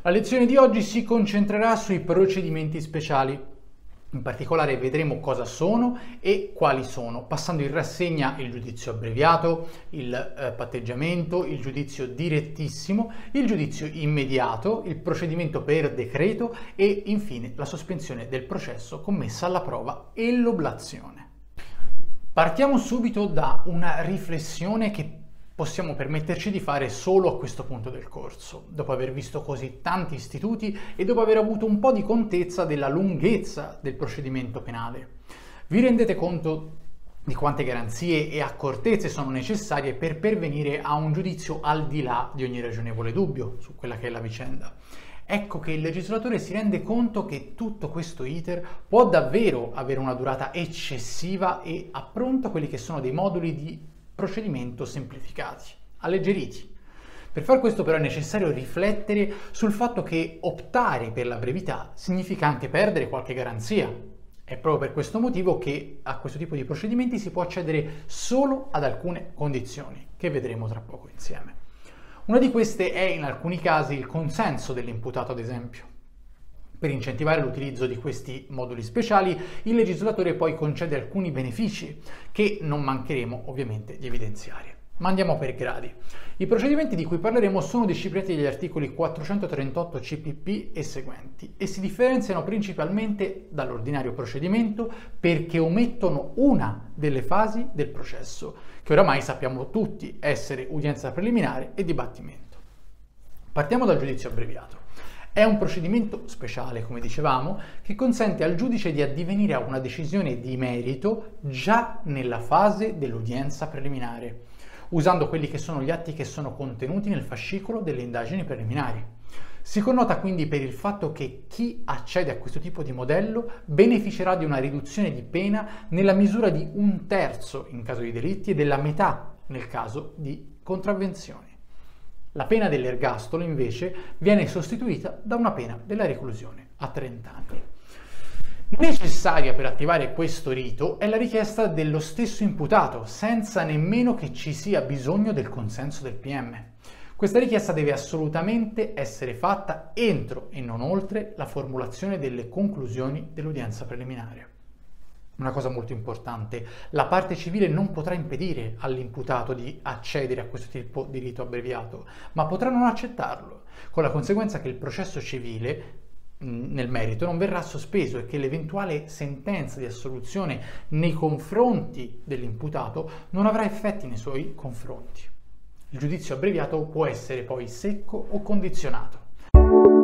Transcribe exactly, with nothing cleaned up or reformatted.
La lezione di oggi si concentrerà sui procedimenti speciali. In particolare vedremo cosa sono e quali sono, passando in rassegna il giudizio abbreviato, il eh, patteggiamento, il giudizio direttissimo, il giudizio immediato, il procedimento per decreto e infine la sospensione del processo commessa alla prova e l'oblazione. Partiamo subito da una riflessione che possiamo permetterci di fare solo a questo punto del corso, dopo aver visto così tanti istituti e dopo aver avuto un po' di contezza della lunghezza del procedimento penale. Vi rendete conto di quante garanzie e accortezze sono necessarie per pervenire a un giudizio al di là di ogni ragionevole dubbio su quella che è la vicenda? Ecco che il legislatore si rende conto che tutto questo iter può davvero avere una durata eccessiva e appronta quelli che sono dei moduli di procedimento semplificati, alleggeriti. Per far questo però è necessario riflettere sul fatto che optare per la brevità significa anche perdere qualche garanzia. È proprio per questo motivo che a questo tipo di procedimenti si può accedere solo ad alcune condizioni, che vedremo tra poco insieme. Una di queste è in alcuni casi il consenso dell'imputato, ad esempio. Per incentivare l'utilizzo di questi moduli speciali, il legislatore poi concede alcuni benefici che non mancheremo ovviamente di evidenziare. Ma andiamo per gradi. I procedimenti di cui parleremo sono disciplinati dagli articoli quattrocentotrentotto C P P e seguenti e si differenziano principalmente dall'ordinario procedimento perché omettono una delle fasi del processo, che oramai sappiamo tutti essere udienza preliminare e dibattimento. Partiamo dal giudizio abbreviato. È un procedimento speciale, come dicevamo, che consente al giudice di addivenire a una decisione di merito già nella fase dell'udienza preliminare, usando quelli che sono gli atti che sono contenuti nel fascicolo delle indagini preliminari. Si connota quindi per il fatto che chi accede a questo tipo di modello beneficerà di una riduzione di pena nella misura di un terzo in caso di delitti e della metà nel caso di contravvenzioni. La pena dell'ergastolo, invece, viene sostituita da una pena della reclusione a trenta anni. Necessaria per attivare questo rito è la richiesta dello stesso imputato, senza nemmeno che ci sia bisogno del consenso del P M. Questa richiesta deve assolutamente essere fatta entro e non oltre la formulazione delle conclusioni dell'udienza preliminare. Una cosa molto importante, la parte civile non potrà impedire all'imputato di accedere a questo tipo di rito abbreviato, ma potrà non accettarlo, con la conseguenza che il processo civile nel merito non verrà sospeso e che l'eventuale sentenza di assoluzione nei confronti dell'imputato non avrà effetti nei suoi confronti. Il giudizio abbreviato può essere poi secco o condizionato.